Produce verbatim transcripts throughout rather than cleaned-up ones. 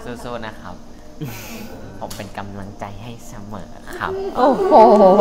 สู้ๆนะครับผมเป็นกำลังใจให้เสมอครับโอ้โห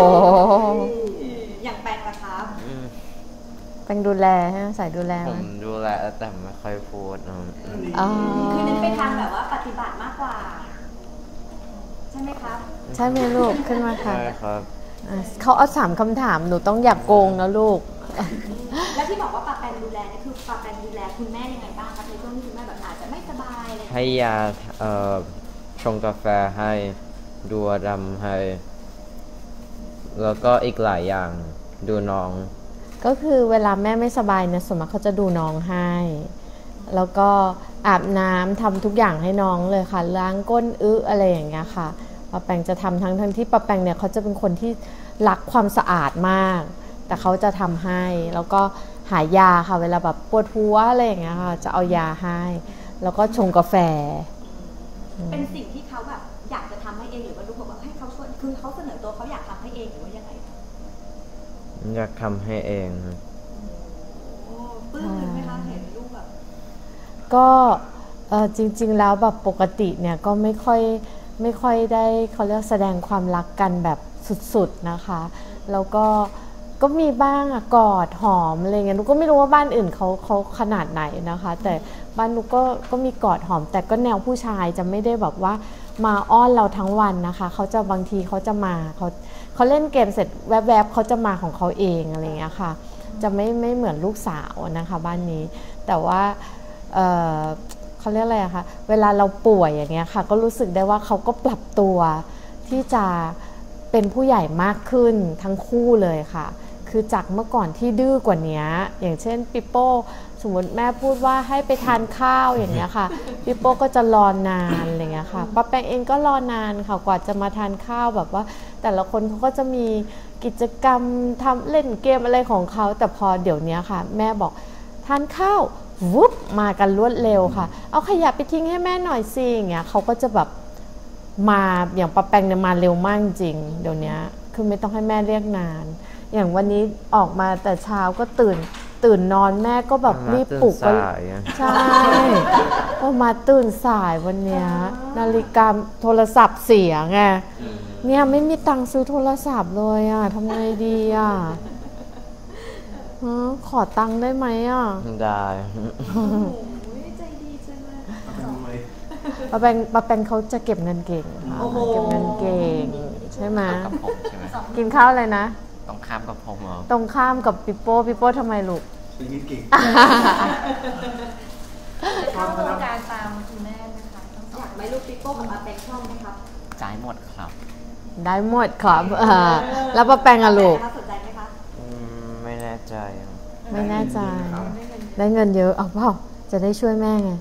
อย่างแปงล่ะครับแปงดูแลฮะสายดูแลผมดูแลแต่ไม่ค่อยพูดคือเน้นไปทางแบบว่าปฏิบัติมากกว่าใช่ไหมครับใช่ไหมลูกขึ้นมาค่ะใช่ครับเขาเอาสามคำถามหนูต้องอยากโกงนะลูกแล้วที่บอกว่าปาแปงดูแลนี่คือปาแปงดูแลคุณแม่ยังไงบ้างคะในช่วงที่คุณแม่แบบอาจจะไม่สบายอะไรให้ยาชงกาแฟให้ดูดำให้แล้วก็อีกหลายอย่างดูน้องก็คือเวลาแม่ไม่สบายเนี่ยสมมติเขาจะดูน้องให้แล้วก็อาบน้ำทำทุกอย่างให้น้องเลยค่ะล้างก้นอึอะไรอย่างเงี้ยค่ะป้าแปงจะทำทั้งทั้งที่ป้าแปงเนี่ยเขาจะเป็นคนที่รักความสะอาดมากแต่เขาจะทำให้แล้วก็หายาค่ะเวลาแบบปวดหัวอะไรอย่างเงี้ยค่ะจะเอายาให้แล้วก็ชงกาแฟเป็นสิ่งที่เขาแบบอยากจะทำให้เองหรือว่าลูกบอกว่าให้เขาช่วยคือเขาเสนอตัวเขาอยากทำให้เองหรือว่ายังไงอยากทำให้เองโอ้ปลื้มไหมคะเห็นลูกแบบก็จริงๆแล้วแบบปกติเนี่ยก็ไม่ค่อยไม่ค่อยได้เขาเรียกแสดงความรักกันแบบสุดๆนะคะแล้วก็ก็มีบ้างอะกอดหอมอะไรเงี้ยนุกก็ไม่รู้ว่าบ้านอื่นเขาเขาขนาดไหนนะคะแต่บ้านนุกก็ก็มีกอดหอมแต่ก็แนวผู้ชายจะไม่ได้แบบว่ามาอ้อนเราทั้งวันนะคะเขาจะบางทีเขาจะมาเขาเขาเล่นเกมเสร็จแวบๆเขาจะมาของเขาเองอะไรเงี้ยค่ะจะไม่ไม่เหมือนลูกสาวนะคะบ้านนี้แต่ว่าเออเขาเรียกอะไรอะคะเวลาเราป่วยอย่างเงี้ยค่ะก็รู้สึกได้ว่าเขาก็ปรับตัวที่จะเป็นผู้ใหญ่มากขึ้นทั้งคู่เลยค่ะคือจากเมื่อก่อนที่ดื้อกว่านี้อย่างเช่นปิโป้สมมติแม่พูดว่าให้ไปทานข้าวอย่างเงี้ยค่ะปิโป้ก็จะรอนานอะไรเงี้ยค่ะป้าแปงเองก็รอนานค่ะกว่าจะมาทานข้าวแบบว่าแต่ละคนเขาก็จะมีกิจกรรมทำเล่นเกมอะไรของเขาแต่พอเดี๋ยวนี้ค่ะแม่บอกทานข้าววุบมากันรวดเร็วค่ะเอาขยะไปทิ้งให้แม่หน่อยสิอย่างเงี้ยเขาก็จะแบบมาอย่างป้าแปงเนี่ยมาเร็วมากจริงเดี๋ยวนี้คือไม่ต้องให้แม่เรียกนานอย่างวันนี้ออกมาแต่เช้าก็ตื่นตื่นนอนแม่ก็แบบรีบปลุกก็ใช่ก็มาตื่นสายวันนี้นาฬิกาโทรศัพท์เสียไงเนี่ยไม่มีตังค์ซื้อโทรศัพท์เลยอ่ะทำไงดีอ่ะขอตังค์ได้ไหมอ่ะได้ใจดีจังเลยป้าแปงป้าแปงเขาจะเก็บเงินเก่งค่ะเก็บเงินเก่งใช่ไหมกินข้าวอะไรนะตรงข้ามกับผมเหรอตรงข้ามกับปิโป้ปิโป้ทำไมลูกเป็นเก่งเข้าวงการตามคุณแม่นะคะอยากไหมลูกปิโป้กับป้าแปงชอบไหมครับจ่ายหมดครับได้หมดครับแล้วป้าแปงอะลูกสนใจไหมคะไม่แน่ใจไม่แน่ใจได้เงินเยอะเอาเปล่าจะได้ช่วยแม่ไง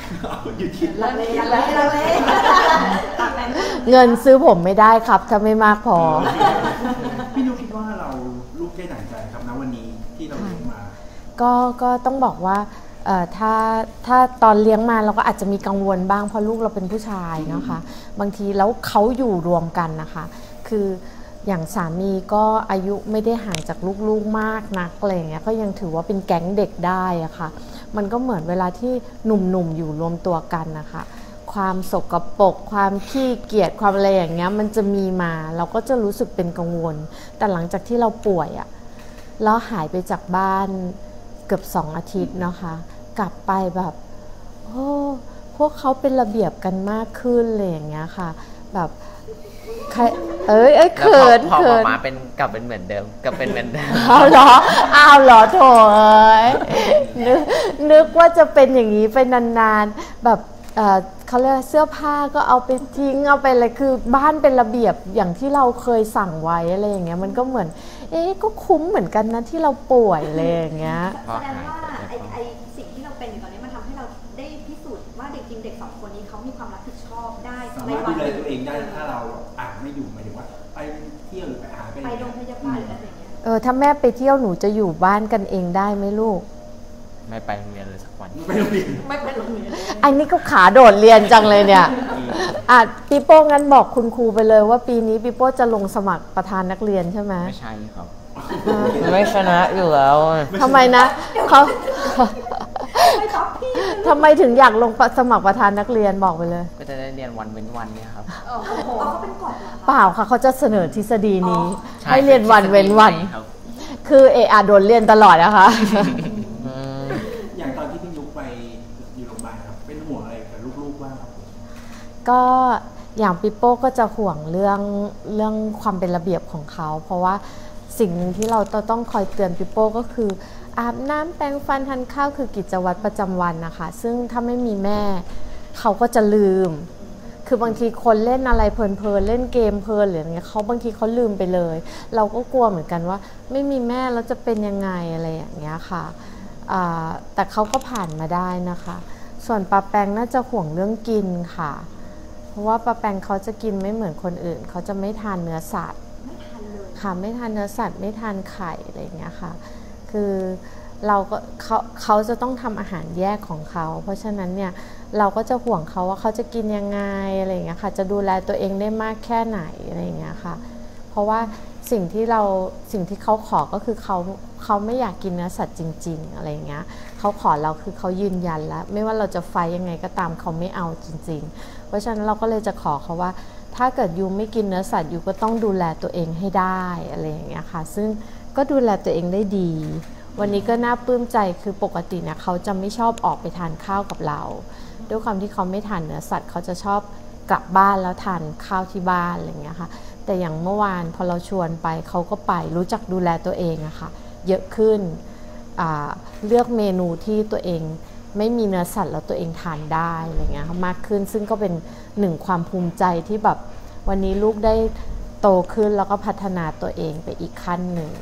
เงินซื้อผมไม่ได้ครับถ้าไม่มากพอพี่นุ๊กคิดว่าเราลูกได้หนังใจครับณวันนี้ที่เราเลี้ยงมาก็ก็ต้องบอกว่าถ้าถ้าตอนเลี้ยงมาเราก็อาจจะมีกังวลบ้างเพราะลูกเราเป็นผู้ชายนะคะบางทีแล้วเขาอยู่รวมกันนะคะคืออย่างสามีก็อายุไม่ได้ห่างจากลูกๆมากนักอะไรอย่างเงี้ยก็ยังถือว่าเป็นแก๊งเด็กได้อะค่ะมันก็เหมือนเวลาที่หนุ่มๆอยู่รวมตัวกันนะคะความสกปรกความขี้เกียจความอะไรอย่างเงี้ยมันจะมีมาเราก็จะรู้สึกเป็นกังวลแต่หลังจากที่เราป่วยอะแล้วหายไปจากบ้านเกือบสองอาทิตย์นะคะกลับไปแบบโอ้พวกเขาเป็นระเบียบกันมากขึ้นเลยอย่างเงี้ยค่ะแบบเอ้ยเอ้ยเขินเขินพอมาเป็นกลับเป็นเหมือนเดิมกลับเป็นเหมือนเดิมเอาเหรอเอาเหรอโถเอ้ยนึกนึกว่าจะเป็นอย่างนี้ไปนานๆแบบเขาเรียกเสื้อผ้าก็เอาไปทิ้งเอาไปอะไรคือบ้านเป็นระเบียบอย่างที่เราเคยสั่งไว้อะไรอย่างเงี้ยมันก็เหมือนเอ๊ะก็คุ้มเหมือนกันนะที่เราป่วยอะไรอย่างเงี้ยแสดงว่าไอ้ไอ้สิ่งที่เราเป็นอยู่ตอนนี้มันทำให้เราได้พิสูจน์ว่าเด็กจริงเด็กสองคนนี้เขามีความรับผิดชอบได้สามารถดูแลตัวเองได้ถ้าเราอ่านไม่อยู่หมายถึงว่าไปเที่ยวหรือไปหาไปโรงพยาบาลหรืออะไรอย่างเงี้ยเออถ้าแม่ไปเที่ยวหนูจะอยู่บ้านกันเองได้ไหมลูกไม่ไปโรงเรียนเลยสักวันไม่โรงเรียนไม่ไปโรงเรียนอันนี้ก็ขาโดดเรียนจังเลยเนี่ยอ่ะปีโป้งั้นบอกคุณครูไปเลยว่าปีนี้ปีโป้จะลงสมัครประธานนักเรียนใช่ไหมไม่ใช่ครับไม่ชนะอยู่แล้วทำไมนะเขาไม่ตอบพี่ทำไมถึงอยากลงสมัครประธานนักเรียนบอกไปเลยก็จะได้เรียนวันเว้นวันเนี่ยครับโอ้โหเขาเป็นกฎเหรอคะเปล่าค่ะเขาจะเสนอทฤษฎีนี้ใช่ให้เรียนวันเว้นวันใช่ครับคือเออาโดนเรียนตลอดนะคะอืมอย่างตอนที่พี่นุ๊กไปอยู่โรงพยาบาลครับเป็นห่วงอะไรกับลูกๆบ้างครับก็อย่างปิโป้ก็จะห่วงเรื่องเรื่องความเป็นระเบียบของเขา เพราะว่าสิ่งหนึ่งที่เราต้องคอยเตือนปิโป้ก็คืออาบน้ำแปรงฟันทานข้าวคือกิจวัตรประจำวันนะคะซึ่งถ้าไม่มีแม่เขาก็จะลืม คือบางทีคนเล่นอะไรเพลินๆเล่นเกมเพลินหรืออะไรเงี้ยเขาบางทีเขาลืมไปเลย เราก็กลัวเหมือนกันว่าไม่มีแม่แล้วจะเป็นยังไงอะไรอย่างเงี้ยค่ะแต่เขาก็ผ่านมาได้นะคะส่วนปาแปงน่าจะห่วงเรื่องกินค่ะเพราะว่าปาแปงเขาจะกินไม่เหมือนคนอื่นเขาจะไม่ทานเนื้อสัตว์ค่ะไม่ทานเนื้อสัตว์ไม่ทานไข่อะไรอย่างเงี้ยค่ะคือเราก็เขาเขาจะต้องทำอาหารแยกของเขาเพราะฉะนั้นเนี่ยเราก็จะห่วงเขาว่าเขาจะกินยังไงอะไรอย่างเงี้ยค่ะจะดูแลตัวเองได้มากแค่ไหนอะไรอย่างเงี้ยค่ะเพราะว่าสิ่งที่เราสิ่งที่เขาขอก็คือเขาเขาไม่อยากกินเนื้อสัตว์จริงๆอะไรอย่างเงี้ยเขาขอเราคือเขายืนยันแล้วไม่ว่าเราจะไฟยังไงก็ตามเขาไม่เอาจริงๆเพราะฉะนั้นเราก็เลยจะขอเขาว่าถ้าเกิดยูไม่กินเนื้อสัตว์ยูก็ต้องดูแลตัวเองให้ได้อะไรอย่างเงี้ยค่ะซึ่งก็ดูแลตัวเองได้ดีวันนี้ก็น่าปลื้มใจคือปกติเนี่ยเขาจะไม่ชอบออกไปทานข้าวกับเราด้วยความที่เขาไม่ทานเนื้อสัตว์เขาจะชอบกลับบ้านแล้วทานข้าวที่บ้านอะไรอย่างเงี้ยค่ะแต่อย่างเมื่อวานพอเราชวนไปเขาก็ไปรู้จักดูแลตัวเองอะค่ะเยอะขึ้นเลือกเมนูที่ตัวเองไม่มีเนื้อสัตว์แล้วตัวเองทานได้อะไรเงี้ยมากขึ้นซึ่งก็เป็นหนึ่งความภูมิใจที่แบบวันนี้ลูกได้โตขึ้นแล้วก็พัฒนาตัวเองไปอีกขั้นหนึ่ง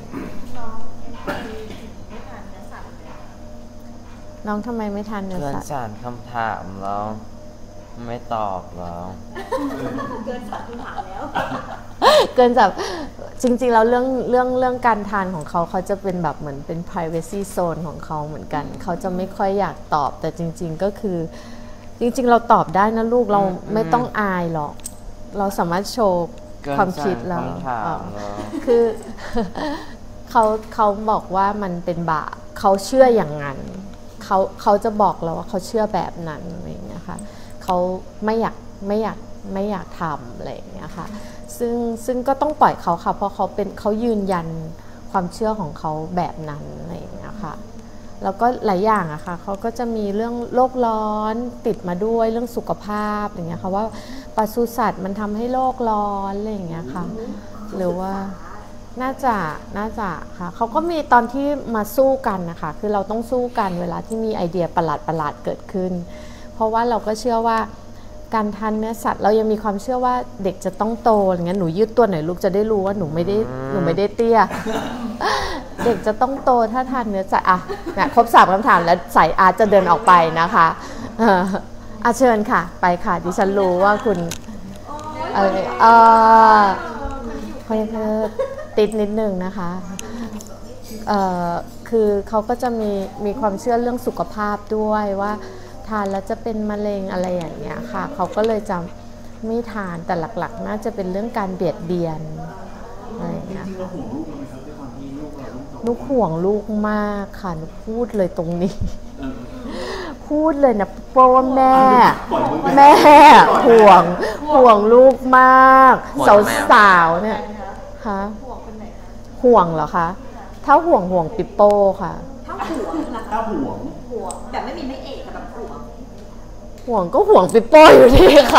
น้องทำไมไม่ทานเนื้อเกินสัตว์สารคำถามแล้วไม่ตอบแล้วเกินสัตว์คุณถามแล้วเกินจากจริงๆแล้วเรื่องเรื่องเรื่องการทานของเขาเขาจะเป็นแบบเหมือนเป็น privacy zone ของเขาเหมือนกันเขาจะไม่ค่อยอยากตอบแต่จริงๆก็คือจริงๆเราตอบได้นะลูกเราไม่ต้องอายหรอกเราสามารถโชว์ความคิดเราคือ เขาเขาบอกว่ามันเป็นบาปเขาเชื่ออย่างนั้นเขาเขาจะบอกเราว่าเขาเชื่อแบบนั้นอะไรอย่างเงี้ยค่ะเขาไม่อยากไม่อยากไม่อยากทำอะไรอย่างเงี้ยค่ะซึ่งซึ่งก็ต้องปล่อยเขาค่ะเพราะเขาเป็นเขายืนยันความเชื่อของเขาแบบนั้นอะไรอย่างเงี้ยค่ะแล้วก็หลายอย่างอะค่ะเขาก็จะมีเรื่องโลกร้อนติดมาด้วยเรื่องสุขภาพอย่างเงี้ยค่ะว่าปศุสัตว์มันทำให้โลกร้อนอะไรอย่างเงี้ยค่ะหรือว่าน่าจะน่าจะค่ะเขาก็มีตอนที่มาสู้กันนะคะคือเราต้องสู้กันเวลาที่มีไอเดียประหลาดประหลาดเกิดขึ้นเพราะว่าเราก็เชื่อว่าการทานเนื้อสัตว์เรายังมีความเชื่อว่าเด็กจะต้องโตอย่างเงี้ยหนูยืดตัวหน่อยลูกจะได้รู้ว่าหนูไม่ได้หนูไม่ได้เตี้ย เด็กจะต้องโตถ้าทานเนื้อสัตว์อ่ะเนี่ยครบสามคำถามแล้วสายอาร์ตจะเดินออกไปนะคะเอออาเชิญค่ะไปค่ะดิฉันรู้ว่าคุณเออเออเขายังติดนิดนึงนะคะเออคือเขาก็จะมีมีความเชื่อเรื่องสุขภาพด้วยว่าทานแล้วจะเป็นมะเร็งอะไรอย่างเงี้ยค่ะเขาก็เลยจะไม่ทานแต่หลักๆน่าจะเป็นเรื่องการเบียดเบียนอะไรอย่างเงี้ยจริงๆเราห่วงลูกเราไหมครับด้วยความที่ลูกเราลูกโตนุกห่วงลูกมากค่ะนุกพูดเลยตรงนี้ พูดเลยนะเพราะว่าแม่แม่ห่วงห่วงลูกมากสาวสาวเนี่ยคะห่วงคนไหนคะห่วงเหรอคะถ้าห่วงห่วงปิโป้ค่ะถ้าห่วงนะคะถ้าห่วงห่วงแบบไม่มีไม่เอกแต่แบบห่วงห่วงก็ห่วงปิโป้อยู่ดีค่ะ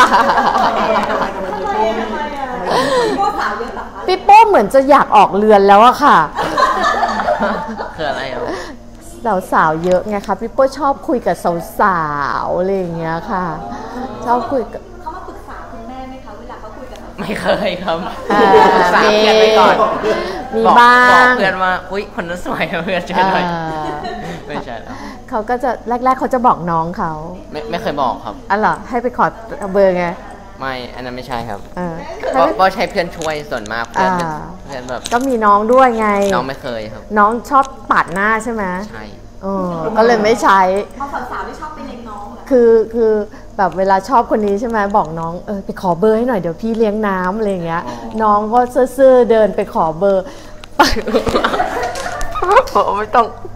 พวกสาวเยอะเหรอคะปิโป้เหมือนจะอยากออกเรือนแล้วอะค่ะคืออะไรอ่ะสาวๆเยอะไงคะปิโป้ชอบคุยกับสาวๆอะไรอย่างเงี้ยค่ะชอบคุยกับเขามาปรึกษาคุณแม่ไหมคะเวลาเขาคุยกับเราไม่เคยครับอ่าปรึกษาเพื่อนไปก่อนมีบอกบ้าบอกงเพื่อนว่าอุ๊ยคนนั้นสวยนะเพื่อนช่วยหน่อยอ่าไม่ใช่แล้วเขาก็จะแรกๆเขาจะบอกน้องเขาไม่ไม่เคยบอกครับอ๋อเหรอให้ไปขอเบอร์ไงไม่อันนั้นไม่ใช่ครับเออเพราะเพราะใช้เพื่อนช่วยส่วนมากเพื่อนเป็นอ่าเพื่อนแบบก็มีน้องด้วยไงน้องไม่เคยครับน้องชอบปาดหน้าใช่ไหมใช่เออก็เลยไม่ใช้เอาสาวๆที่ชอบไปเลี้ยงน้องเหรอคือคือแบบเวลาชอบคนนี้ใช่ไหมบอกน้องเออไปขอเบอร์ให้หน่อยเดี๋ยวพี่เลี้ยงน้ำอะไรอย่างเงี้ย น้องก็ซื่อๆเดินไปขอเบอร์ไม่ต้องอ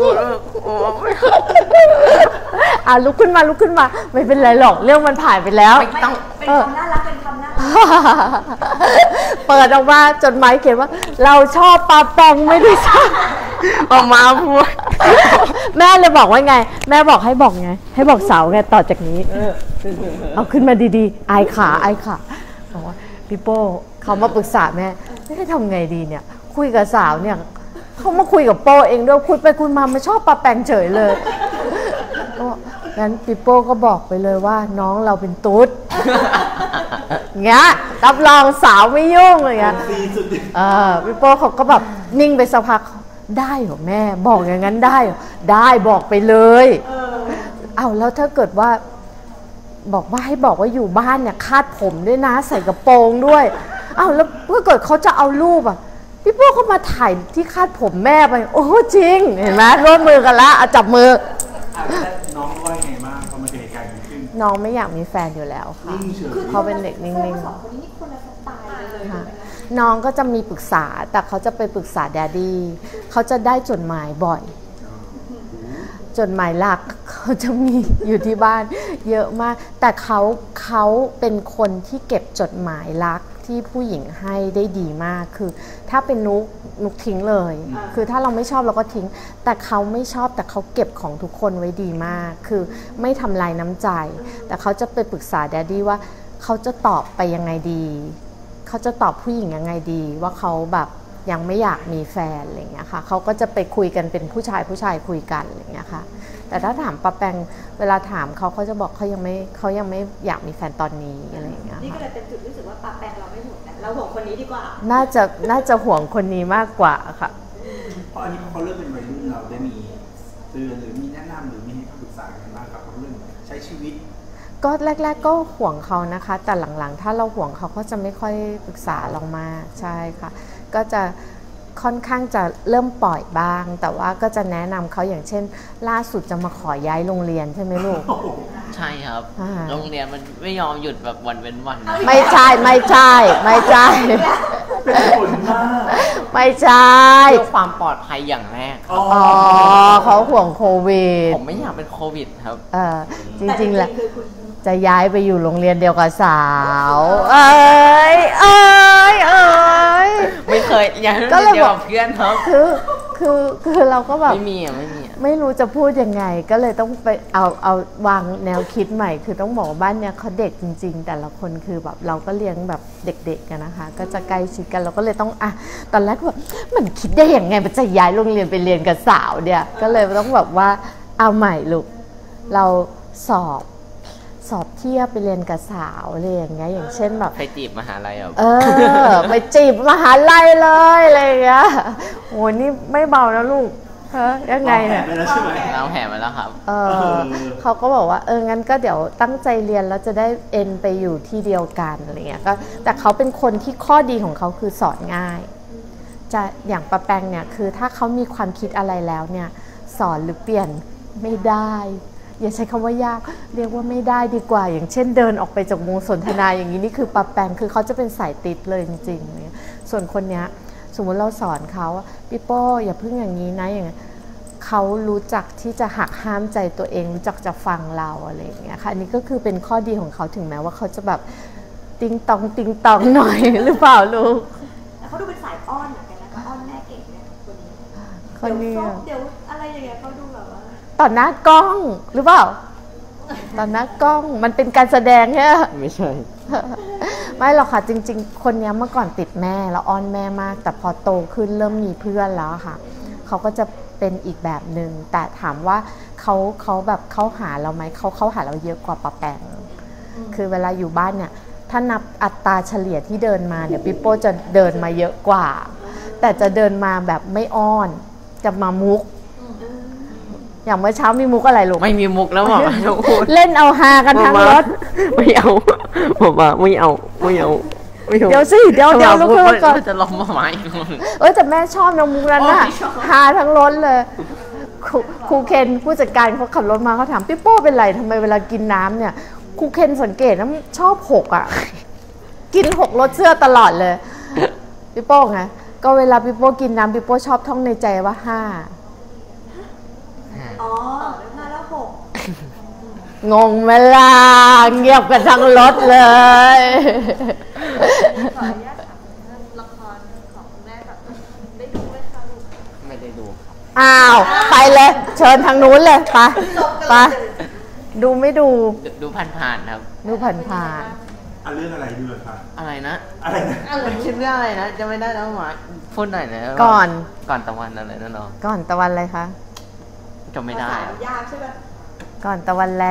อ่ะลุกขึ้นมาลุกขึ้นมาไม่เป็นไรหรอกเรื่องมันผ่านไปแล้วไม่ต้องเป็นคำน่ารักเป็นคำน่ารักเปิดออกมาจดหมายเขียนว่า เราชอบปลาแปงไม่ได้ชอบออกมาพูดแม่เลยบอกว่าไง แม่บอกให้บอกไง ให้บอกสาวไงต่อจากนี้เอาขึ้นมาดีๆอายขาอายขาบอกว่าพี่โป้เขามาปรึกษาแม่ไม่ได้ทำไงดีเนี่ย คุยกับสาวเนี่ยเขามาคุยกับโป้เองด้วยคุยไปคุยมาไม่ชอบปลาแปงเฉยเลยก็งั้นพี่โป้ก็บอกไปเลยว่าน้องเราเป็นตุ๊ดเงี้ยรับรองสาวไม่ยุ่งอะไรเงี้ยซีสุดเออพี่โป้เขาก็แบบนิ่งไปสักพักได้เหรอแม่บอกอย่างนั้นได้เหรอได้บอกไปเลยเอาแล้วถ้าเกิดว่า บอกว่าให้บอกว่าอยู่บ้านเนี่ยคาดผมด้วยนะใส่กระโปรงด้วยเอาแล้วถ้าเกิดเขาจะเอารูปอ่ะพี่โป้เขามาถ่ายที่คาดผมแม่ไปโอ้จริงเห็นไหมร่วมมือกันละเอาจับมืออ่ะแล้วน้องว่าไงบ้างพอมาเกิดเหตุการณ์นี้ขึ้นน้องไม่อยากมีแฟนอยู่แล้วค่ะนิ่งเฉยเขาเป็นเด็กนิ่งสองคนนี้นี่คนละสไตล์เลยๆค่ะน้องก็จะมีปรึกษาแต่เขาจะไปปรึกษาแดดดี้เขาจะได้จดหมายบ่อย จดหมายหลักเขาจะมีอยู่ที่บ้านเยอะมากแต่เขาเขาเป็นคนที่เก็บจดหมายรักที่ผู้หญิงให้ได้ดีมากคือถ้าเป็นนุกนุกทิ้งเลย คือถ้าเราไม่ชอบเราก็ทิ้งแต่เขาไม่ชอบแต่เขาเก็บของทุกคนไว้ดีมากคือไม่ทำลายน้ำใจแต่เขาจะไปปรึกษาแดดดี้ว่าเขาจะตอบไปยังไงดีเขาจะตอบผู้หญิงยังไงดีว่าเขาแบบยังไม่อยากมีแฟนอะไรอย่างเงี้ยค่ะเขาก็จะไปคุยกันเป็นผู้ชายผู้ชายคุยกันอะไรอย่างเงี้ยค่ะแต่ถ้าถามปาแปงเวลาถามเขาเขาจะบอกเขายังไม่เขายังไม่อยากมีแฟนตอนนี้อะไรอย่างเงี้ยนี่ก็ค่ะเลยเป็นจุดรู้สึกว่าปาแปงเราไม่ห่วงนะเราห่วงคนนี้ดีกว่าน่าจะน่าจะห่วงคนนี้มากกว่าค่ะเพราะอันนี้พอเขาเริ่มเป็นวัยรุ่นเราได้มีเตือนหรือมีแนะนำหรือมีให้คำปรึกษากันบ้างกับเรื่องใช้ชีวิตก็แรก ๆ ก็ห่วงเขานะคะ แต่หลังๆ ถ้าเราห่วงเขาเขาจะไม่ค่อยปรึกษาเรามากใช่ค่ะก็จะค่อนข้างจะเริ่มปล่อยบ้าง แต่ว่าก็จะแนะนำเขาอย่างเช่น ล่าสุดจะมาขอย้ายโรงเรียนใช่ไหมลูกใช่ครับอ่าโรงเรียนมันไม่ยอมหยุดแบบวันเว้นวันนะไม่ใช่ไม่ใช่ไม่ใช่เป็นผลมากไม่ใช่เพื่อความปลอดภัยอย่างแรกครับอ๋อเขาห่วงโควิดผมไม่อยากเป็นโควิดครับเออจริงๆแหละคือคุณจะย้ายไปอยู่โรงเรียนเดียวกับสาว เอ้ยเอ้ยเอ้ยไม่เคยยังก็ไม่เลยเดียวบอกกับเพื่อนครับคือคือคือเราก็แบบไม่มีอ่ะไม่มีอ่ะไม่รู้จะพูดยังไง ก็เลยต้องไปเอาเอาวางแนวคิดใหม่ คือต้องบอกว่าบ้านเนี้ยเขาเด็กจริง ๆ แต่ละคนคือแบบเราก็เลี้ยงแบบเด็กๆกันนะคะ ก็จะใกล้ชิดกันเราก็เลยต้องอ่ะตอนแรกแบบมันคิดได้ยังไงมันจะย้ายโรงเรียนไปเรียนกับสาวเนี่ยก็เลยต้องแบบว่าเอาใหม่ลูกเราสอบสอบเทียบไปเรียนกับสาวอะไรอย่างเงี้ยอย่างเช่นแบบใครจีบมหาลัยอ่ะเออ ไปจีบมหาลัยเลยอะไรอย่างเงี้ยโหนี่ไม่เบานะลูกเฮ้ยยังไงเนี่ยไปแล้วใช่ไหมเราแผลมาแล้วครับเออเขาก็บอกว่าเอองั้นก็เดี๋ยวตั้งใจเรียนแล้วจะได้เอ็นไปอยู่ที่เดียวกันอะไรเงี้ยก็แต่เขาเป็นคนที่ข้อดีของเขาคือสอนง่ายจะอย่างปะแปงเนี่ยคือถ้าเขามีความคิดอะไรแล้วเนี่ยสอนหรือเปลี่ยนไม่ได้อย่าใช้คำว่ายากเรียกว่าไม่ได้ดีกว่า อย่างเช่นเดินออกไปจากวงสนทนาอย่างนี้นี่คือปะแปงคือเขาจะเป็นสายติดเลยจริงๆเนี่ยส่วนคนเนี้ยสมมุติเราสอนเขาพี่โป้อย่าพึ่งอย่างนี้นะอย่างเขารู้จักที่จะหักห้ามใจตัวเองรู้จักจะฟังเราอะไรอย่างเงี้ยค่ะอันนี้ก็คือเป็นข้อดีของเขาถึงแม้ว่าเขาจะแบบติงตองติงตองหน่อย หรือเปล่าลูกแต่เขาดูเป็นสายอ้อนเหมือนกันนะคะอ้อนแม่เก่งเนี่ยคนนี้คนนี้เดี๋ยวซบเดี๋ยวอะไรอย่างเงี้ยเขาดูแบบว่าต่อหน้ากล้องหรือเปล่าต่อหน้ากล้องมันเป็นการแสดงใช่ไหมไม่ใช่ไม่หรอกค่ะจริงๆ คนนี้เมื่อก่อนติดแม่แล้วอ้อนแม่มาก แต่พอโตขึ้นเริ่มมีเพื่อนแล้วค่ะเขาก็จะเป็นอีกแบบหนึ่งแต่ถามว่าเขาเขาแบบเขาหาเราไหมเขาเขาหาเราเยอะกว่าปะแปงคือเวลาอยู่บ้านเนี่ยถ้านับอัตราเฉลี่ยที่เดินมาเนี่ยปิโป้จะเดินมาเยอะกว่า แต่จะเดินมาแบบไม่อ้อนจะมามุก อย่างเมื่อเช้ามีมุกอะไรลูกไม่มีมุกแล้วหมอทุกคนเล่นเอาฮากันทั้งรถไม่เอาผมว่าไม่เอาไม่เอาไม่เอาเดี๋ยวสิเดี๋ยวเดี๋ยวลุกขึ้นมาก่อนจะลองมาใหม่อีกคนเออแต่แม่ชอบน้องมุกนั้นน่ะฮาทั้งรถเลยครูครูเคนผู้จัดการเขาขับรถมาเขาถามพี่โป้เป็นไรทำไมเวลากินน้ำเนี่ยครูเคนสังเกตนะชอบหกอ่ะ กินหกรถเสื้อตลอดเลยพี่โป้ไงก็เวลาพี่โป้กินน้ำพี่โป้ชอบท่องในใจว่าห้างงไหมล่ะเงียบกันทั้งรถเลยขออนุญาตถามเรื่องละครของคุณแม่แบบได้ดูไหมคะลูกไม่ได้ดูครับอ้าวไปเลยเชิญทางนู้นเลยไปไปดูไม่ดูดูดูผ่านๆครับดูผ่านผ่านอ่ะเรื่องอะไรดูเลยค่ะอะไรนะอะไรนะมันคิดเรื่องอะไรนะจะไม่ได้แล้วหมาพูดหน่อยนะก่อนก่อนตะวันอะไรนั่นเนาะก่อนตะวันอะไรคะจำไม่ได้ภาษาอะยากใช่ไหมก่อนตะวันแรง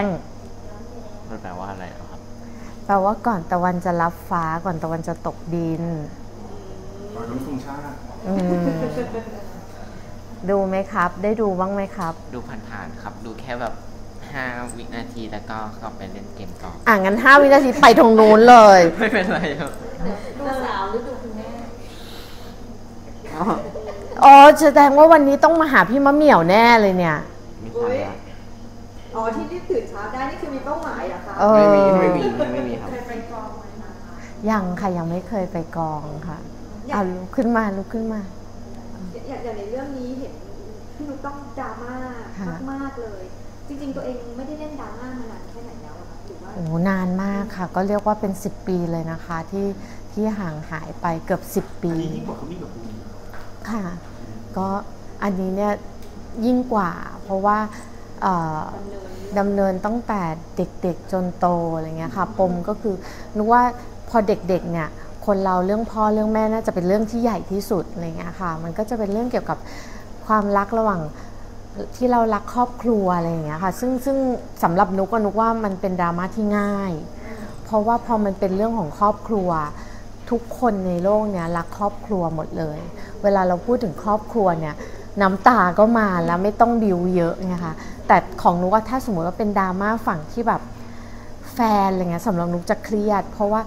มันแปลว่าอะไรเหรอครับแปลว่าก่อนตะวันจะรับฟ้าก่อนตะวันจะตกดินก่อนน้องทรงชาติอืมดูไหมครับ ได้ดูบ้างไหมครับดูผ่านๆครับ ดูแค่แบบห้าวินาทีแล้วก็กลับไปเล่นเกมต่ออ่ะงั้นห้าวินาทีไปตรงนู้นเลยไม่เป็นไรครับดูสาวหรือดูคุณแม่อ๋ออ๋อแสดงว่าวันนี้ต้องมาหาพี่มะเหมี่ยวแน่เลยเนี่ยมีสาระอ๋อที่ที่ตื่นเช้าได้นี่คือมีเป้าหมายเหรอคะเออไม่มีไม่มีไม่มีครับเคยไปกองไหมคะยังค่ะยังไม่เคยไปกองค่ะเอาลุกขึ้นมาลุกขึ้นมาอย่างอย่างในเรื่องนี้เห็นพี่นุ๊กต้องดราม่าค่ะมากๆเลย จริงๆตัวเองไม่ได้เล่นดราม่ามานานแค่ไหนแล้วอะคะหรือว่าโอ้นานมากค่ะ ก็เรียกว่าเป็นสิบปีเลยนะคะที่ที่ห่างหายไปเกือบสิบปีอันนี้ยิ่งกว่าเขามิ่งกับคุณค่ะ ก็อันนี้เนี่ยยิ่งกว่า เพราะว่าเอ่อดำเนินตั้งแต่เด็กๆจนโตอะไรเงี้ยค่ะปมก็คือนึกว่าพอเด็กๆเนี่ยคนเราเรื่องพ่อเรื่องแม่น่าจะเป็นเรื่องที่ใหญ่ที่สุดอะไรเงี้ยค่ะมันก็จะเป็นเรื่องเกี่ยวกับความรักระหว่างที่เรารักครอบครัวอะไรอย่างเงี้ยค่ะซึ่งซึ่งสำหรับนุกก็นุกว่ามันเป็นดราม่าที่ง่าย เพราะว่าพอมันเป็นเรื่องของครอบครัวทุกคนในโลกเนี้ยรักครอบครัวหมดเลย เวลาเราพูดถึงครอบครัวเนี่ยน้ำตาก็มาแล้วไม่ต้องบิวเยอะไงคะแต่ของนุกว่าถ้าสมมติว่าเป็นดราม่าฝั่งที่แบบแฟนอะไรเงี้ยสำหรับนุกจะเครียด เพราะว่า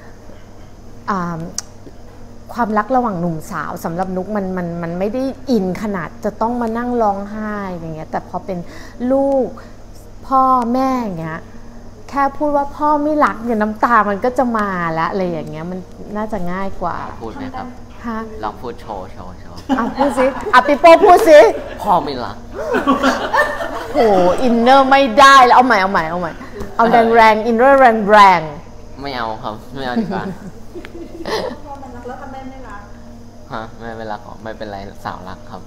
ความรักระหว่างหนุ่มสาวสำหรับนุกมันมันมันไม่ได้อินขนาดจะต้องมานั่งร้องไห้อย่างเงี้ยแต่พอเป็นลูกพ่อแม่อย่างเงี้ยแค่พูดว่าพ่อไม่รักเนี่ยน้ำตามันก็จะมาแล้วอะไรอย่างเงี้ยมันน่าจะง่ายกว่าพูดไหมครับฮะลองพูดโชว์โชว์โชว์อ่ะพูดสิอ่ะปิโป้พูดสิพ่อไม่รักโหอินเนอร์ไม่ได้แล้วเอาใหม่เอาใหม่เอาใหม่เอาแรงแรงอินเนอร์แรงแรงไม่เอาครับ ไม่เอาดีกว่าพ่อมันรักแล้วทำไมไม่รักฮะไม่เป็นรักหรอไม่เป็นไรสาวรักครับ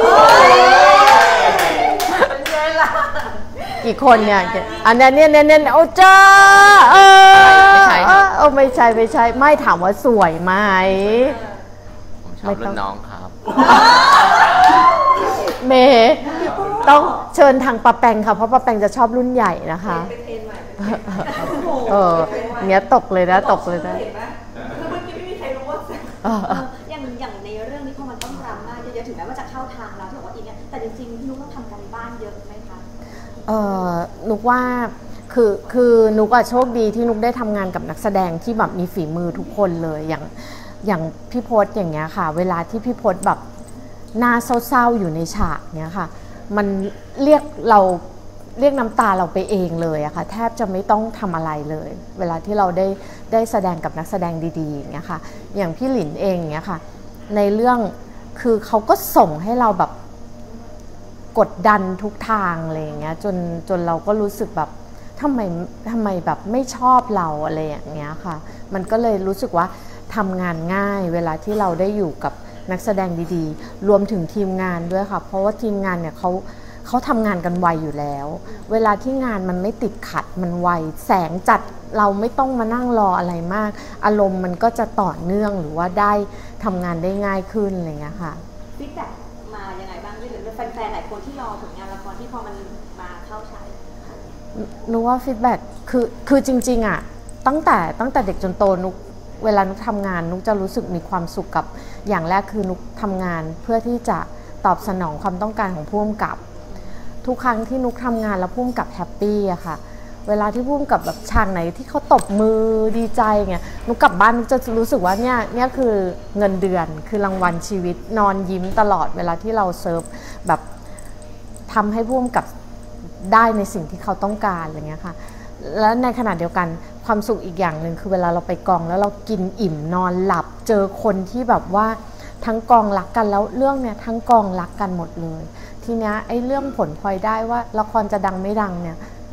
เป็นไงล่ะกี่คนเนี่ยอันนี้เนี่ยเนี่ยเนี่ยโอ้จ้าเออไม่ใช่ครับเออไม่ใช่ไม่ใช่ไม่ถามว่าสวยไหมผมชอบรุ่นน้องครับเมย์ต้องเชิญทางปะแปงค่ะเพราะปะแปงจะชอบรุ่นใหญ่นะคะเป็นเทรนใหม่เออเนี้ยตกเลยนะตกเลยนะเห็นไหมคือเมื่อกี้ไม่มีใครรู้ว่าเอออย่างอย่างในเรื่องนี้พอมันต้องดราม่าเยอะๆถึงแม้ว่าจะเข้าทางเราที่บอกว่าอีเนี่ยแต่จริงๆพี่นุ๊กต้องทำการบ้านเยอะไหมคะเออนุกว่าคือคือนุกอะโชคดีที่นุกได้ทำงานกับนักแสดงที่แบบมีฝีมือทุกคนเลยอย่างอย่างพี่พศอย่างเงี้ยค่ะเวลาที่พี่พศแบบหน้าเศร้าๆอยู่ในฉากเนี้ยค่ะมันเรียกเราเรียกน้ำตาเราไปเองเลยอะค่ะแทบจะไม่ต้องทำอะไรเลย เวลาที่เราได้ได้แสดงกับนักแสดงดีๆอย่างเงี้ยค่ะอย่างพี่หลินเองเงี้ยค่ะในเรื่องคือเขาก็ส่งให้เราแบบกดดันทุกทางอะไรอย่างเงี้ยจนจนเราก็รู้สึกแบบทำไมทำไมแบบไม่ชอบเราอะไรอย่างเงี้ยค่ะมันก็เลยรู้สึกว่าทำงานง่ายเวลาที่เราได้อยู่กับนักแสดงดีๆรวมถึงทีมงานด้วยค่ะเพราะว่าทีมงานเนี่ยเขาเขาทำงานกันไวอยู่แล้วเวลาที่งานมันไม่ติดขัดมันไวแสงจัดเราไม่ต้องมานั่งรออะไรมากอารมณ์มันก็จะต่อเนื่องหรือว่าได้ทำงานได้ง่ายขึ้นอะไรอย่างเงี้ยค่ะฟีดแบ็กมายังไงบ้างหรือแฟนๆหลายคนที่รอผลงานละครที่พอมันมาเข้าฉายนุกว่าฟีดแบ็กคือคือจริงๆอ่ะตั้งแต่ตั้งแต่เด็กจนโตนุกเวลานุกทำงานนุกจะรู้สึกมีความสุขกับอย่างแรกคือนุกทำงานเพื่อที่จะตอบสนองความต้องการของผู้กำกับทุกครั้งที่นุกทำงานแล้วผู้กำกับแฮปปี้อะค่ะเวลาที่ผู้กำกับแบบฉากไหนที่เขาตบมือดีใจเงี้ยนุกกลับบ้านนุกจะรู้สึกว่าเนี่ยเนี่ยคือเงินเดือนคือรางวัลชีวิตนอนยิ้มตลอดเวลาที่เราเซิร์ฟแบบทำให้ผู้กำกับได้ในสิ่งที่เขาต้องการอะไรเงี้ยค่ะแล้วในขณะเดียวกันความสุขอีกอย่างหนึ่งคือเวลาเราไปกองแล้วเรากินอิ่มนอนหลับเจอคนที่แบบว่าทั้งกองรักกันแล้วเรื่องเนี้ยทั้งกองรักกันหมดเลยทีเนี้ยไอ้เรื่องผลพลอยได้ว่าละครจะดังไม่ดังเนี่ยต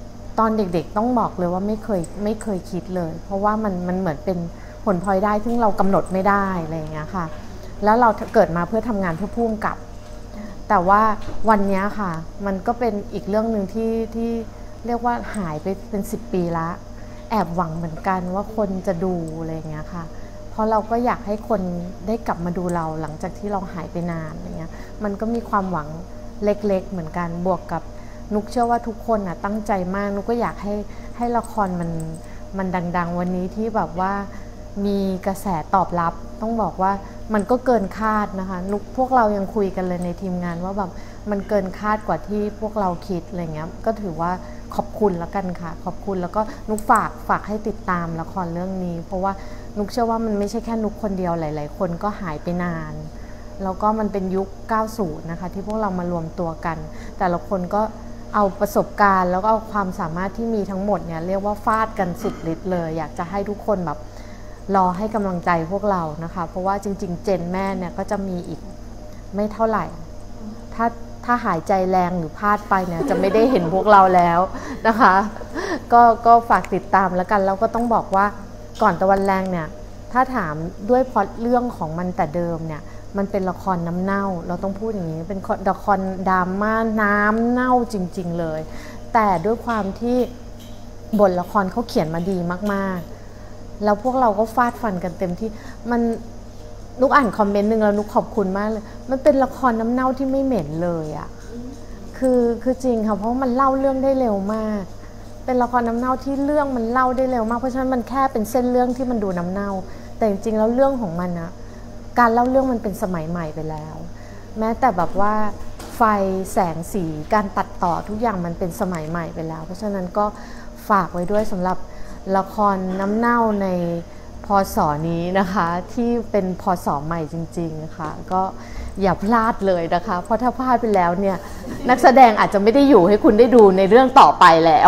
ตอนเด็กๆต้องบอกเลยว่าไม่เคยไม่เคยคิดเลยเพราะว่ามันมันเหมือนเป็นผลพลอยได้ซึ่งเรากำหนดไม่ได้อะไรอย่างเงี้ยค่ะแล้วเราเกิดมาเพื่อทำงานเพื่อพุ่งกับแต่ว่าวันนี้ค่ะมันก็เป็นอีกเรื่องหนึ่งที่ที่เรียกว่าหายไปเป็นสิบปีละแอบหวังเหมือนกันว่าคนจะดูอะไรอย่างเงี้ยค่ะเพราะเราก็อยากให้คนได้กลับมาดูเราหลังจากที่เราหายไปนานอะไรเงี้ยมันก็มีความหวังเล็กๆเหมือนกันบวกกับนุกเชื่อว่าทุกคนน่ะตั้งใจมากนุกก็อยากให้ให้ละครมันมันดังๆวันนี้ที่แบบว่ามีกระแสตอบรับต้องบอกว่ามันก็เกินคาดนะคะนุกพวกเรายังคุยกันเลยในทีมงานว่าแบบมันเกินคาดกว่าที่พวกเราคิดอะไรเงี้ยก็ถือว่าขอบคุณแล้วกันค่ะขอบคุณแล้วก็นุกฝากฝากให้ติดตามละครเรื่องนี้เพราะว่านุกเชื่อว่ามันไม่ใช่แค่นุกคนเดียวหลายๆคนก็หายไปนานแล้วก็มันเป็นยุคเก้าสิบนะคะที่พวกเรามารวมตัวกันแต่ละคนก็เอาประสบการณ์แล้วก็เอาความสามารถที่มีทั้งหมดเนี่ยเรียกว่าฟาดกันสุดฤทธิ์เลยอยากจะให้ทุกคนแบบรอให้กำลังใจพวกเรานะคะเพราะว่าจริงๆเจนแม่เนี่ยก็จะมีอีกไม่เท่าไหร่ถ้าถ้าหายใจแรงหรือพลาดไปเนี่ยจะไม่ได้เห็นพวกเราแล้วนะคะก็ก็ฝากติดตามแล้วกันแล้วก็ต้องบอกว่าก่อนตะวันแรงเนี่ยถ้าถามด้วยพล็อตเรื่องของมันแต่เดิมเนี่ยมันเป็นละครน้ำเน่าเราต้องพูดอย่างนี้เป็นละครดราม่าน้ำเน่าจริงๆเลยแต่ด้วยความที่บทละครเขาเขียนมาดีมากๆแล้วพวกเราก็ฟาดฟันกันเต็มที่มันนุกอ่านคอมเมนต์นึงแล้วนุกขอบคุณมากเลยมันเป็นละครน้ำเน่าที่ไม่เหม็นเลยอะคือคือจริงค่ะเพราะมันเล่าเรื่องได้เร็วมากเป็นละครน้ำเน่าที่เรื่องมันเล่าได้เร็วมากเพราะฉะนั้นมันแค่เป็นเส้นเรื่องที่มันดูน้ำเน่าแต่จริงๆแล้วเรื่องของมันนะการเล่าเรื่องมันเป็นสมัยใหม่ไปแล้วแม้แต่แบบว่าไฟแสงสีการตัดต่อทุกอย่างมันเป็นสมัยใหม่ไปแล้วเพราะฉะนั้นก็ฝากไว้ด้วยสำหรับละครน้ำเน่าในพศนี้นะคะที่เป็นพศใหม่จริงๆค่ะก็อย่าพลาดเลยนะคะเพราะถ้าพลาดไปแล้วเนี่ยนักแสดงอาจจะไม่ได้อยู่ให้คุณได้ดูในเรื่องต่อไปแล้ว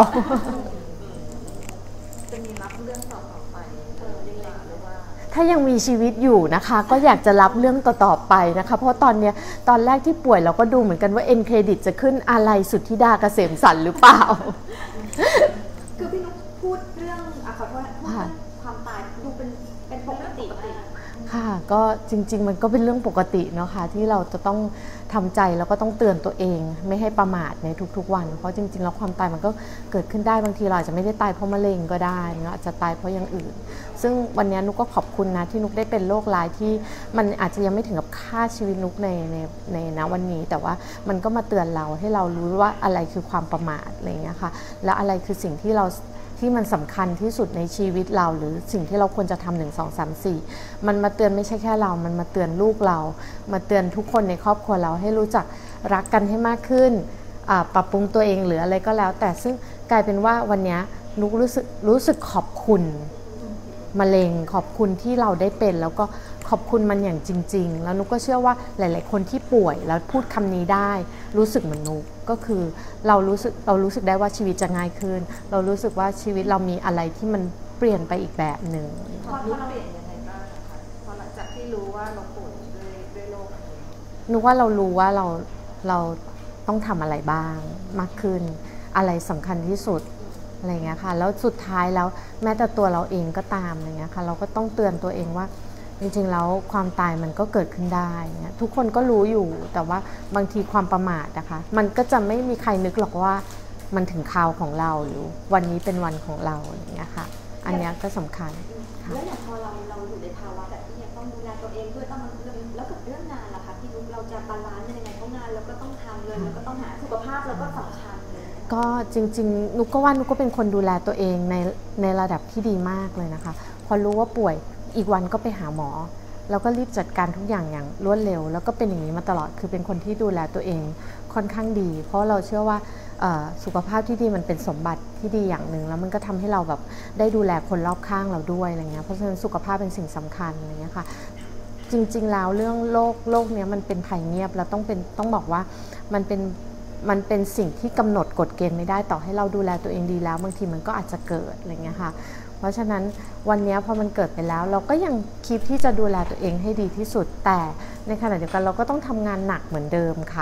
จะมีรับเรื่องต่อไปเออยังไงหรือว่าถ้ายังมีชีวิตอยู่นะคะก็อยากจะรับเรื่องต่อๆไปนะคะเพราะตอนเนี้ยตอนแรกที่ป่วยเราก็ดูเหมือนกันว่าเอ็นเครดิตจะขึ้นอะไรสุทธิดาเกษมสันต์หรือเปล่าคือพี่นุ๊กพูดเรื่องอ่ะขอโทษพูดเรื่องความตายดูเป็นเป็นปกติค่ะก็จริงๆมันก็เป็นเรื่องปกติเนาะค่ะที่เราจะต้องทำใจแล้วก็ต้องเตือนตัวเองไม่ให้ประมาทในทุกๆวันเพราะจริงๆแล้วความตายมันก็เกิดขึ้นได้บางทีเราอาจจะไม่ได้ตายเพราะมะเร็งก็ได้นะอาจจะตายเพราะอย่างอื่นซึ่งวันนี้นุกก็ขอบคุณนะที่นุกได้เป็นโรคร้ายที่มันอาจจะยังไม่ถึงกับฆ่าชีวิตนุกในในในณวันนี้แต่ว่ามันก็มาเตือนเราให้เรารู้ว่าอะไรคือความประมาทอะไรอย่างเงี้ยค่ะแล้วอะไรคือสิ่งที่เราที่มันสำคัญที่สุดในชีวิตเราหรือสิ่งที่เราควรจะทำหนึ่งสองสามสี่มันมาเตือนไม่ใช่แค่เรามันมาเตือนลูกเรามาเตือนทุกคนในครอบครัวเราให้รู้จักรักกันให้มากขึ้นปรับปรุงตัวเองหรืออะไรก็แล้วแต่ซึ่งกลายเป็นว่าวันนี้นุกรู้สึกรู้สึกขอบคุณมะเร็งขอบคุณที่เราได้เป็นแล้วก็ขอบคุณมันอย่างจริงๆแล้วนุกก็เชื่อว่าหลายๆคนที่ป่วยแล้วพูดคำนี้ได้รู้สึกเหมือนนุกก็คือเรารู้สึกเรารู้สึกได้ว่าชีวิตจะง่ายขึ้นเรารู้สึกว่าชีวิตเรามีอะไรที่มันเปลี่ยนไปอีกแบบหนึ่งพอเราเปลี่ยนยังไงบ้างคะพอหลังจากที่รู้ว่าเราป่วยด้วยด้วยโรคนุกว่าเรารู้ว่าเราเราต้องทำอะไรบ้างมากขึ้นอะไรสำคัญที่สุดอะไรเงี้ยค่ะแล้วสุดท้ายแล้วแม้แต่ตัวเราเองก็ตามอะไรเงี้ยค่ะเราก็ต้องเตือนตัวเองว่าจริงๆแล้วความตายมันก็เกิดขึ้นได้เนี่ยทุกคนก็รู้อยู่แต่ว่าบางทีความประมาทนะคะมันก็จะไม่มีใครนึกหรอกว่ามันถึงคราวของเราหรือวันนี้เป็นวันของเราอย่างเงี้ยค่ะอันนี้ก็สำคัญแล้วอย่างพอเราเราอยู่ในภาวะแบบที่ยังต้องดูแลตัวเองด้วยต้องแล้วกับเรื่องงานล่ะคะที่เราจะบาลานซ์ยังไงเพราะงานเราก็ต้องทำเลยแล้วก็ต้องหาสุขภาพเราก็สำคัญเลยก็จริงๆนุกก็ว่านุกก็เป็นคนดูแลตัวเองในในระดับที่ดีมากเลยนะคะพอรู้ว่าป่วยอีกวันก็ไปหาหมอแล้วก็รีบจัดการทุกอย่างอย่างรวดเร็วแล้วก็เป็นอย่างนี้มาตลอดคือเป็นคนที่ดูแลตัวเองค่อนข้างดีเพราะเราเชื่อว่าสุขภาพที่ดีมันเป็นสมบัติที่ดีอย่างหนึ่งแล้วมันก็ทำให้เราแบบได้ดูแลคนรอบข้างเราด้วยอะไรเงี้ยเพราะฉะนั้นสุขภาพเป็นสิ่งสำคัญอะไรเงี้ยค่ะจริงๆแล้วเรื่องโรคโรคนี้มันเป็นภัยเงียบแล้วต้องเป็นต้องบอกว่ามันเป็นมันเป็นสิ่งที่กำหนดกฎเกณฑ์ไม่ได้ต่อให้เราดูแลตัวเองดีแล้วบางทีมันก็อาจจะเกิดอะไรเงี้ยค่ะเพราะฉะนั้นวันนี้พอมันเกิดไปแล้วเราก็ยังคิดที่จะดูแลตัวเองให้ดีที่สุดแต่ในขณะเดียวกันเราก็ต้องทำงานหนักเหมือนเดิมค่ะ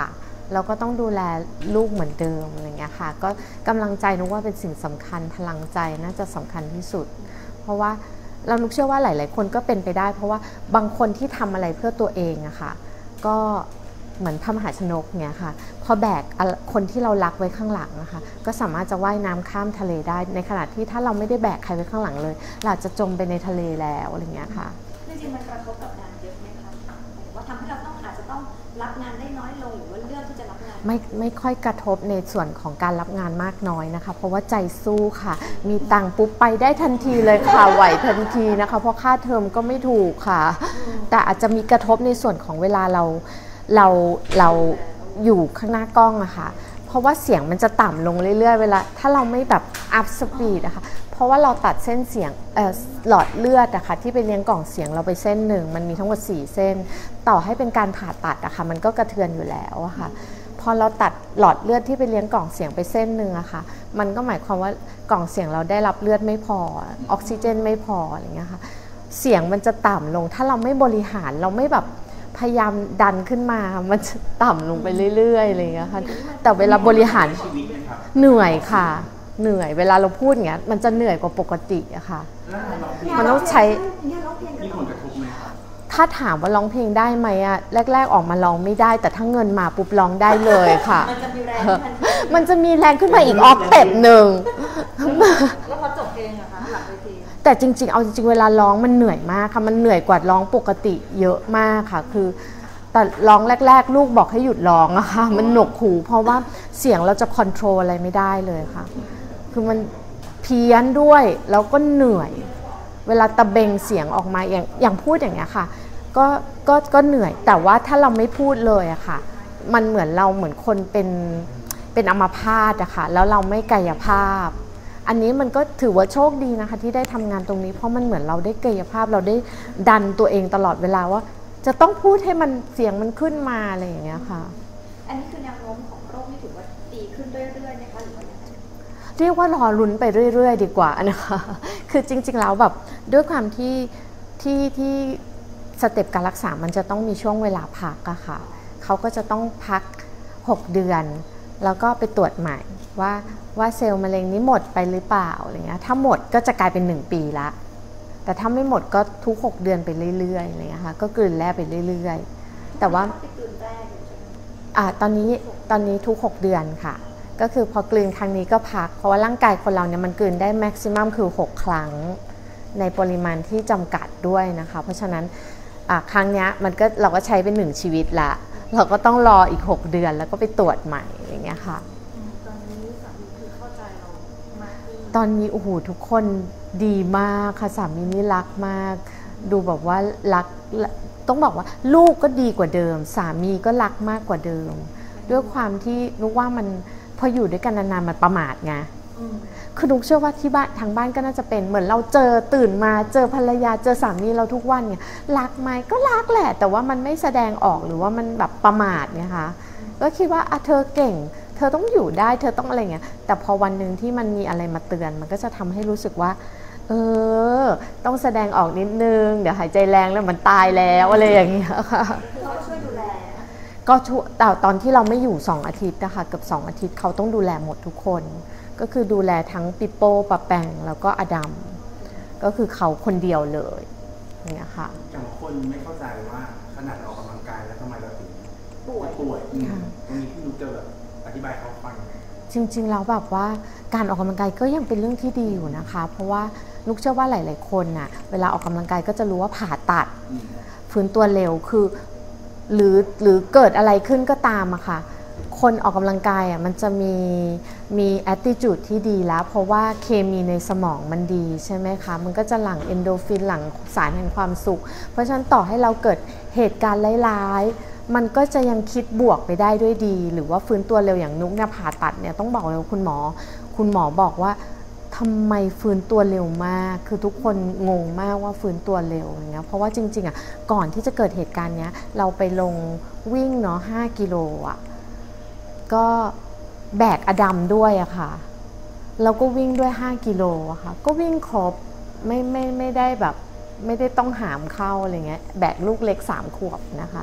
เราก็ต้องดูแลลูกเหมือนเดิมอะไรเงี้ยค่ะก็กำลังใจนุกว่าเป็นสิ่งสำคัญพลังใจน่าจะสำคัญที่สุดเพราะว่าเรานุกเชื่อว่าหลายๆคนก็เป็นไปได้เพราะว่าบางคนที่ทำอะไรเพื่อตัวเองอะค่ะก็เหมือนพระมหาชนกเงี้ยค่ะพอแบกคนที่เรารักไว้ข้างหลังนะคะก็สามารถจะว่ายน้ำข้ามทะเลได้ในขณะที่ถ้าเราไม่ได้แบกใครไว้ข้างหลังเลยเราจะจมไปในทะเลแล้วอะไรเงี้ยค่ะจริงๆมันกระทบกับงานเยอะไหมคะหรือว่าทำให้เราต้องอาจจะต้องรับงานได้น้อยลงหรือว่าเลือกที่จะรับงานไม่ไม่ค่อยกระทบในส่วนของการรับงานมากน้อยนะคะเพราะว่าใจสู้ค่ะมีตังปุ๊บไปได้ทันทีเลยค่ะไหวทันทีนะคะเพราะค่าเทอมก็ไม่ถูกค่ะแต่อาจจะมีกระทบในส่วนของเวลาเราเราเราอยู่ข้างหน้ากล้องอะค่ะเพราะว่าเสียงมันจะต่ำลงเรื่อยๆเวลาถ้าเราไม่แบบอัพสปีดอะค่ะเพราะว่าเราตัดเส้นเสียงเอ่อหลอดเลือดอะค่ะที่ไปเลี้ยงกล่องเสียงเราไปเส้นหนึ่งมันมีทั้งหมดสี่เส้นต่อให้เป็นการผ่าตัดอะค่ะมันก็กระเทือนอยู่แล้วอะค่ะพอเราตัดหลอดเลือดที่ไปเลี้ยงกล่องเสียงไปเส้นหนึ่งอะค่ะมันก็หมายความว่ากล่องเสียงเราได้รับเลือดไม่พอออกซิเจนไม่พออะไรเงี้ยค่ะเสียงมันจะต่ำลงถ้าเราไม่บริหารเราไม่แบบพยายามดันขึ้นมามันจะต่ำลงไปเรื่อยๆอะไรอย่างเงี้ยค่ะแต่เวลาบริหารเหนื่อยค่ะเหนื่อยเวลาเราพูดอย่างเงี้ยมันจะเหนื่อยกว่าปกติอะค่ะมันต้องใช้มีผลกระทบไหมครับถ้าถามว่าร้องเพลงได้ไหมอะแรกๆออกมาร้องไม่ได้แต่ถ้าเงินมาปุ๊บร้องได้เลยค่ะมันจะมีแรงมันจะมีแรงขึ้นมาอีกออกเต็ปหนึ่งแล้วพอจบเพลงอะคะหลังเวทีแต่จริงๆเอาจริงๆเวลาร้องมันเหนื่อยมากค่ะมันเหนื่อยกว่าร้องปกติเยอะมากค่ะคือแต่ร้องแรกๆลูกบอกให้หยุดร้องอะค่ะมันหนวกหูเพราะว่าเสียงเราจะคอนโทรลอะไรไม่ได้เลยค่ะคือมันเพี้ยนด้วยแล้วก็เหนื่อยเวลาตะเบงเสียงออกมาอย่างอย่างพูดอย่างเงี้ยค่ะก็ก็ก็เหนื่อยแต่ว่าถ้าเราไม่พูดเลยอะค่ะมันเหมือนเราเหมือนคนเป็นเป็นอัมพาตอะค่ะแล้วเราไม่กายภาพอันนี้มันก็ถือว่าโชคดีนะคะที่ได้ทำงานตรงนี้เพราะมันเหมือนเราได้กายภาพเราได้ดันตัวเองตลอดเวลาว่าจะต้องพูดให้มันเสียงมันขึ้นมาอะไรอย่างเงี้ยค่ะอันนี้คือแนวโน้มของโรคที่ถือว่าดีขึ้นเรื่อยๆนะคะหรือว่ายังไงเรียกว่ารอลุ้นไปเรื่อยๆดีกว่านะคะคือจริงๆแล้วแบบด้วยความที่ที่ที่สเต็ปการรักษามันจะต้องมีช่วงเวลาพักอะค่ะเขาก็จะต้องพักหกเดือนแล้วก็ไปตรวจใหม่ว่าว่าเซลล์มะเร็งนี้หมดไปหรือเปล่าอะไรเงี้ยถ้าหมดก็จะกลายเป็นหนึ่งปีละแต่ถ้าไม่หมดก็ทุกหกเดือนไปเรื่อยๆอะไรเงี้ยค่ะก็กลืนแร่ไปเรื่อยๆแต่ว่าอ่าตอนนี้ตอนนี้ทุกหกเดือนค่ะก็คือพอกลืนครั้งนี้ก็พักเพราะว่าร่างกายคนเราเนี่ยมันกลืนได้แม็กซิมัมคือหกครั้งในปริมาณที่จำกัดด้วยนะคะเพราะฉะนั้นครั้งนี้มันก็เราก็ใช้เป็นหนึ่งชีวิตละเราก็ต้องรออีกหกเดือนแล้วก็ไปตรวจใหม่อย่างเงี้ยค่ะตอนนี้สามีคือเข้าใจเรามากขึ้นตอนนี้โอ้โหทุกคนดีมากค่ะสามีนี่รักมากดูแบบว่ารักต้องบอกว่าลูกก็ดีกว่าเดิมสามีก็รักมากกว่าเดิมด้วยความที่นุกว่ามันพออยู่ด้วยกันนานๆมันประมาทไงคือนุกเชื่อว่าที่บ้านทางบ้านก็น่าจะเป็นเหมือนเราเจอตื่นมาเจอภรรยาเจอสามีเราทุกวันไงรักไหมก็รักแหละแต่ว่ามันไม่แสดงออกหรือว่ามันแบบประมาทไงคะก็คิดว่าอ่ะเธอเก่งเธอต้องอยู่ได้เธอต้องอะไรเงี้ยแต่พอวันหนึ่งที่มันมีอะไรมาเตือนมันก็จะทำให้รู้สึกว่าเออต้องแสดงออกนิดนึงเดี๋ยวหายใจแรงแล้วมันตายแล้วอะไรอย่างเงี้ยค่ะเขาช่วยดูแลก็แต่ตอนที่เราไม่อยู่สองอาทิตย์นะคะเกือบสองอาทิตย์เขาต้องดูแลหมดทุกคนก็คือดูแลทั้งปิโป้ปะแปงแล้วก็อดัมก็คือเขาคนเดียวเลยเนี่ยค่ะอย่างคนไม่เข้าใจว่าขนาดออกกำลังกายแล้วทำไมเราถึงป่วยป่วยตรงนี้พี่นุ๊กจะแบบอธิบายเขาฟังจริงๆแล้วแบบว่าการออกกำลังกายก็ยังเป็นเรื่องที่ดีอยู่นะคะเพราะว่านุ๊กเชื่อว่าหลายๆคนน่ะเวลาออกกำลังกายก็จะรู้ว่าผ่าตัดฟื้นตัวเร็วคือหรือหรือเกิดอะไรขึ้นก็ตามอะค่ะคนออกกำลังกายอ่ะมันจะมีมี attitude ที่ดีแล้วเพราะว่าเคมีในสมองมันดีใช่ไหมคะมันก็จะหลั่งเอนโดฟินหลั่งสารแห่งความสุขเพราะฉะนั้นต่อให้เราเกิดเหตุการณ์ร้ายๆมันก็จะยังคิดบวกไปได้ด้วยดีหรือว่าฟื้นตัวเร็วอย่างนุ๊กเนี่ยผ่าตัดเนี่ยต้องบอกเลยว่าคุณหมอคุณหมอบอกว่าทำไมฟื้นตัวเร็วมากคือทุกคนงงมากว่าฟื้นตัวเร็วอย่างเงี้ยเพราะว่าจริงๆอ่ะก่อนที่จะเกิดเหตุการณ์เนี้ยเราไปลงวิ่งเนาะห้ากิโลอ่ะก็แบกอดัมด้วยอะค่ะแล้วก็วิ่งด้วยห้ากิโลอะค่ะก็วิ่งครบไม่ไม่ไม่ได้แบบไม่ได้ต้องหามเข้าอะไรเงี้ยแบกลูกเล็กสามขวบนะคะ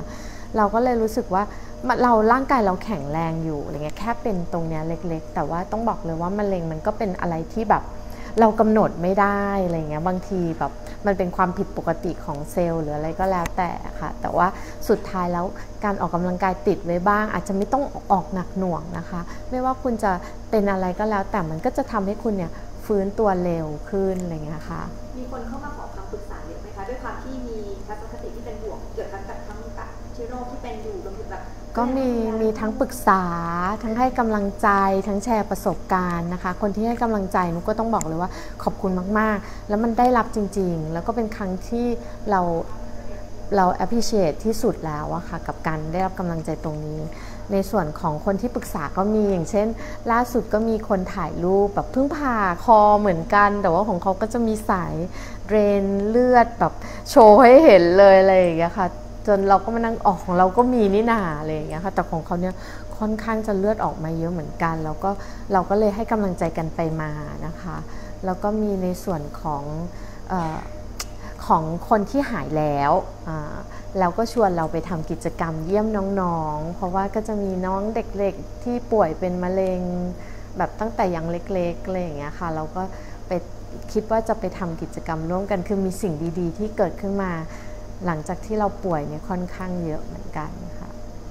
เราก็เลยรู้สึกว่าเราร่างกายเราแข็งแรงอยู่อะไรเงี้ยแค่เป็นตรงเนี้ยเล็กๆแต่ว่าต้องบอกเลยว่ามะเร็งมันก็เป็นอะไรที่แบบเรากำหนดไม่ได้อะไรเงี้ยบางทีแบบมันเป็นความผิดปกติของเซลล์หรืออะไรก็แล้วแต่ค่ะแต่ว่าสุดท้ายแล้วการออกกำลังกายติดไว้บ้างอาจจะไม่ต้องออกหนักหน่วงนะคะไม่ว่าคุณจะเป็นอะไรก็แล้วแต่มันก็จะทำให้คุณเนี่ยฟื้นตัวเร็วขึ้นอะไรเงี้ยค่ะมีคนเข้ามาขอคำปรึกษาเยอะไหมคะด้วยความที่มีทัศนคติที่เป็นบวกเกี่ยวกับทั้งกับเชื้อโรคที่เป็นอยู่รวมถึงแบบก็มีมีทั้งปรึกษาทั้งให้กำลังใจทั้งแชร์ประสบการณ์นะคะคนที่ให้กำลังใจนุกก็ต้องบอกเลยว่าขอบคุณมากๆแล้วมันได้รับจริงๆแล้วก็เป็นครั้งที่เราเรา appreciate ที่สุดแล้วอะค่ะกับการได้รับกำลังใจตรงนี้ในส่วนของคนที่ปรึกษาก็มีอย่างเช่นล่าสุดก็มีคนถ่ายรูปแบบเพิ่งผ่าคอเหมือนกันแต่ว่าของเขาก็จะมีสายเดรนเลือดแบบโชว์ให้เห็นเลยอะไรอย่างเงี้ยค่ะจนเราก็มานั่งออกของเราก็มีนี่นาอะไรอย่างเงี้ยค่ะแต่ของเขาเนี่ยค่อนข้างจะเลือดออกมาเยอะเหมือนกันแล้วก็เราก็เลยให้กำลังใจกันไปมานะคะแล้วก็มีในส่วนของเอ่อของคนที่หายแล้วแล้วก็ชวนเราไปทำกิจกรรมเยี่ยมน้องๆเพราะว่าก็จะมีน้องเด็กๆที่ป่วยเป็นมะเร็งแบบตั้งแต่ยังเล็กๆอะไรอย่างเงี้ยค่ะเราก็ไปคิดว่าจะไปทำกิจกรรมร่วมกันคือมีสิ่งดีๆที่เกิดขึ้นมาหลังจากที่เราป่วยเนี่ยค่อนข้างเยอะเหมือนกันค่ะ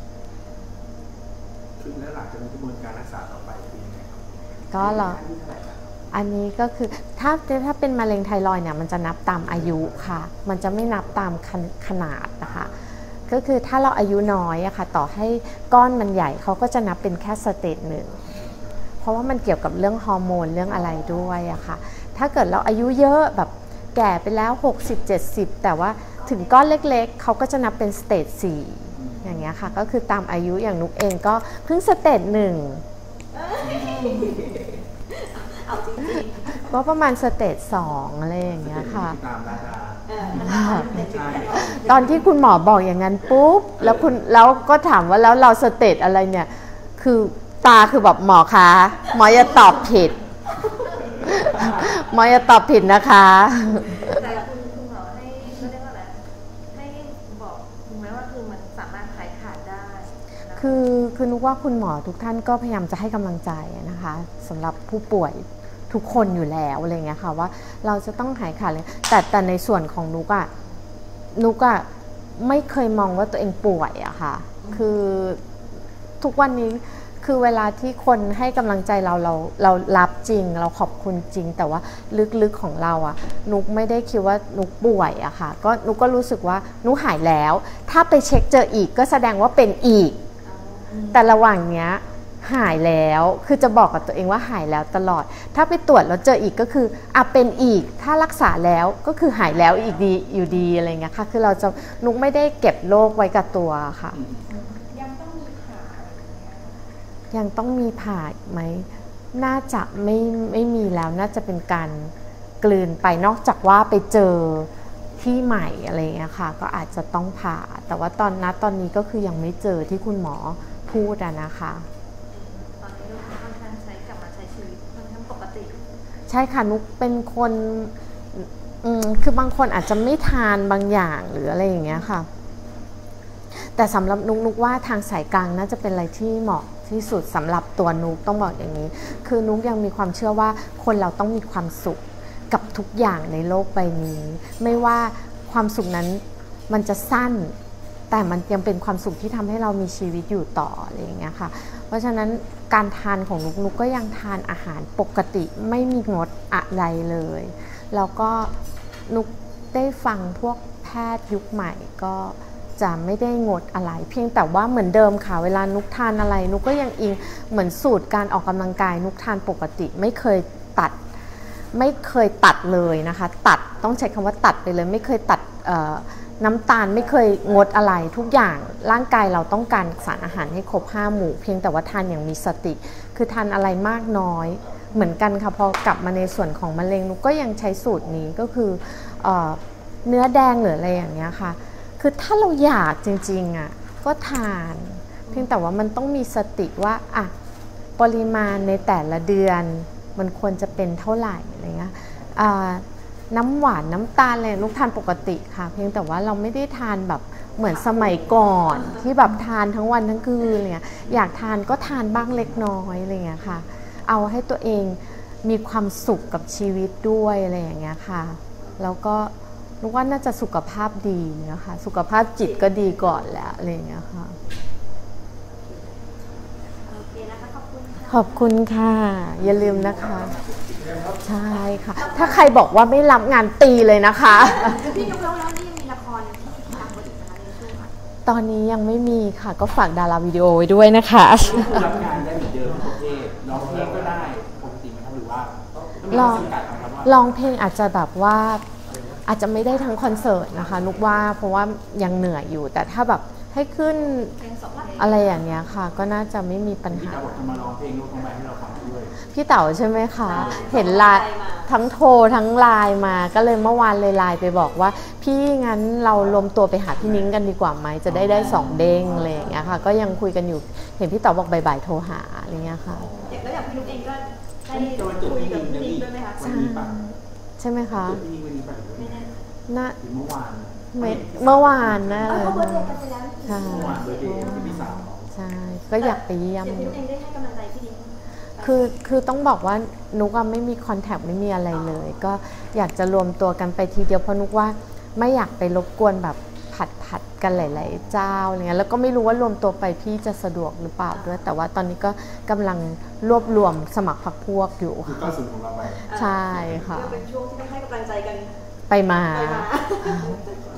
คือแล้วหลังจากกระบวนการรักษาต่อไปเป็นยังไงครับก็เราอันนี้ก็คือถ้าถ้าเป็นมะเร็งไทรอยด์เนี่ยมันจะนับตามอายุค่ะมันจะไม่นับตามขนาดนะคะก็คือถ้าเราอายุน้อยอะค่ะต่อให้ก้อนมันใหญ่เขาก็จะนับเป็นแค่สเตจหนึ่งเพราะว่ามันเกี่ยวกับเรื่องฮอร์โมนเรื่องอะไรด้วยอะค่ะถ้าเกิดเราอายุเยอะแบบแก่ไปแล้วหกสิบ เจ็ดสิบแต่ว่าถึงก้อนเล็กๆเขาก็จะนับเป็นสเตจสี่อย่างเงี้ยค่ะก็คือตามอายุอย่างนุกเองก็เพิ่งสเตจหนึ่งก็ประมาณสเตจสองอะไรอย่างเงี้ยค่ะตอนที่คุณหมอบอกอย่างนั้นปุ๊บแล้วคุณแล้วก็ถามว่าแล้วเราสเตจอะไรเนี่ยคือตาคือแบบหมอคะหมออย่าตอบผิดหมออย่าตอบผิดนะคะแต่คุณคุณหมอให้เขาเรียกว่าอะไรให้บอกถึงแม้ว่าคือมันสามารถหายขาดได้คือคือนุกว่าคุณหมอทุกท่านก็พยายามจะให้กำลังใจนะคะสำหรับผู้ป่วยทุกคนอยู่แล้วอะไรเงี้ยค่ะว่าเราจะต้องหายขาดเลยแต่แต่ในส่วนของนุกอะนุกอะไม่เคยมองว่าตัวเองป่วยอะค่ะคือทุกวันนี้คือเวลาที่คนให้กำลังใจเราเราเรารับจริงเราขอบคุณจริงแต่ว่าลึกๆของเราอะนุกไม่ได้คิดว่านุกป่วยอะค่ะก็นุกก็รู้สึกว่านุกหายแล้วถ้าไปเช็คเจออีกก็แสดงว่าเป็นอีกแต่ระหว่างเนี้ยหายแล้วคือจะบอกกับตัวเองว่าหายแล้วตลอดถ้าไปตรวจแล้วเจออีกก็คืออ่ะเป็นอีกถ้ารักษาแล้วก็คือหายแล้วอีกดีอยู่ดีอะไรเงี้ยค่ะคือเราจะนุกไม่ได้เก็บโรคไว้กับตัวค่ะยังต้องมีผ่ายังต้องมีผ่าไหมน่าจะไม่ไม่มีแล้วน่าจะเป็นการกลืนไปนอกจากว่าไปเจอที่ใหม่อะไรเงี้ยค่ะก็อาจจะต้องผ่าแต่ว่าตอนนั้นตอนนี้ก็คือยังไม่เจอที่คุณหมอพูดอะนะคะตอนนี้เราค่อนข้างใช้กลับมาใช้ชีวิตค่อนข้างปกติใช่ค่ะนุกเป็นคนคือบางคนอาจจะไม่ทานบางอย่างหรืออะไรอย่างเงี้ยค่ะแต่สำหรับนุกนุกว่าทางสายกลางน่าจะเป็นอะไรที่เหมาะที่สุดสำหรับตัวนุกต้องบอกอย่างนี้คือนุกยังมีความเชื่อว่าคนเราต้องมีความสุขกับทุกอย่างในโลกใบนี้ไม่ว่าความสุขนั้นมันจะสั้นแต่มันยังเป็นความสุขที่ทำให้เรามีชีวิตอยู่ต่ออะไรอย่างเงี้ยค่ะเพราะฉะนั้นการทานของนุกนุกก็ยังทานอาหารปกติไม่มีงดอะไรเลยแล้วก็นุกได้ฟังพวกแพทย์ยุคใหม่ก็จะไม่ได้งดอะไรเพียงแต่ว่าเหมือนเดิมค่ะเวลานุกทานอะไรนุกก็ยังอิงเหมือนสูตรการออกกำลังกายนุกทานปกติไม่เคยตัดไม่เคยตัดเลยนะคะตัดต้องใช้คำว่าตัดไปเลยไม่เคยตัดน้ำตาลไม่เคยงดอะไรทุกอย่างร่างกายเราต้องการสารอาหารให้ครบห้าหมู่เพียงแต่ว่าทานอย่างมีสติคือทานอะไรมากน้อยเหมือนกันค่ะพอกลับมาในส่วนของมะเร็งนุกก็ยังใช้สูตรนี้ก็คือเอ่อเนื้อแดงหรืออะไรอย่างเงี้ยค่ะคือถ้าเราอยากจริงๆอ่ะก็ทานเพียงแต่ว่ามันต้องมีสติว่าอ่ะปริมาณในแต่ละเดือนมันควรจะเป็นเท่าไหร่อะไรเงี้ยน้ำหวานน้ำตาลอะไรนุกทานปกติค่ะเพียงแต่ว่าเราไม่ได้ทานแบบเหมือนสมัยก่อนที่แบบทานทั้งวันทั้งคืนอะไรเงี้ยอยากทานก็ทานบ้างเล็กน้อยอะไรเงี้ยค่ะเอาให้ตัวเองมีความสุขกับชีวิตด้วยอะไรอย่างเงี้ยค่ะแล้วก็นึกว่าน่าจะสุขภาพดีนะคะสุขภาพจิตก็ดีก่อนแล้วอะไรอย่างเงี้ยค่ะโอเคนะคะขอบคุณค่ะขอบคุณค่ะ อย่าลืมนะคะ ใช่ค่ะ ถ้าใครบอกว่าไม่รับงานตีเลยนะคะพี่นุ๊กแล้วแล้วนี่ยังมีละครที่ที่ทำมาอีกนะคะในช่วงค่ะตอนนี้ยังไม่มีค่ะก็ฝากดาราวิดีโอไว้ด้วยนะคะรับงานได้เหมือนเดิมทุกประเภทร้องเพลงก็ได้ปกติไหมครับหรือว่าลองจำกัดไหมครับว่าลองเพลงอาจจะแบบว่าอาจจะไม่ได้ทั้งคอนเสิร์ตนะคะนุกว่าเพราะว่ายังเหนื่อยอยู่ แต่ถ้าแบบให้ขึ้นเพลงสองเพลงอะไรอย่างเงี้ยค่ะ ก็น่าจะไม่มีปัญพี่หาตาบอกจะมาร้องเพลงลูกทำไมให้เราฟังด้วยพี่เต๋าใช่ไหมคะ เห็นไลน์ทั้งโทรทั้งไลน์มาก็เลยเมื่อวานเลยไลน์ไปบอกว่า พี่งั้นเรารวมตัวไปหาพี่นิ้งกันดีกว่าไหมจะได้ได้สองเด้งอะไรอย่างเงี้ยค่ะก็ยังคุยกันอยู่เห็นพี่เต๋าบอกบ่ายๆโทรหาอะไรเงี้ยค่ะอย่างแล้วอย่างพี่นุ๊กเองก็ได้จะมาเจอคุยพี่กับนิ้งพี่นี่นิ้งด้วยไหมคะวันนี้ป่ะใช่ไหมคะเจอพี่นิ้งวันนี้ป่ะหรือว่าไม่แน่น่าหรือเมื่อวานไม่เมื่อวานนะเออเขาเบอร์เดย์กันไปแล้วใช่เมื่อวานเบอร์เดย์ที่พี่สาวใช่ก็อยากไปเยี่ยมอย่างพี่นุ๊กเองได้ให้กำลังใจพี่นิ้งคือคือต้องบอกว่านุกอะไม่มีคอนแทคไม่มีอะไรเลย ก็อยากจะรวมตัวกันไปทีเดียวเพราะนุกว่าไม่อยากไปรบกวนแบบผัดผัดกันหลาย ๆ เจ้าอะไรเงี้ยแล้วก็ไม่รู้ว่ารวมตัวไปพี่จะสะดวกหรือเปล่าด้วย แต่ว่าตอนนี้ก็กำลังรวบรวมสมัครพรรคพวกอยู่คือค่ะก้าวสู่ของเราไปใช่ค่ะก็เป็นช่วงที่ต้องให้กำลังใจกันไปมาไปมา